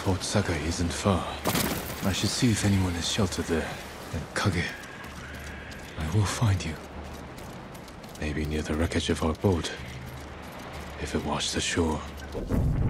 Fort Sakai isn't far. I should see if anyone is sheltered there. And Kage, I will find you. Maybe near the wreckage of our boat, if it washed ashore.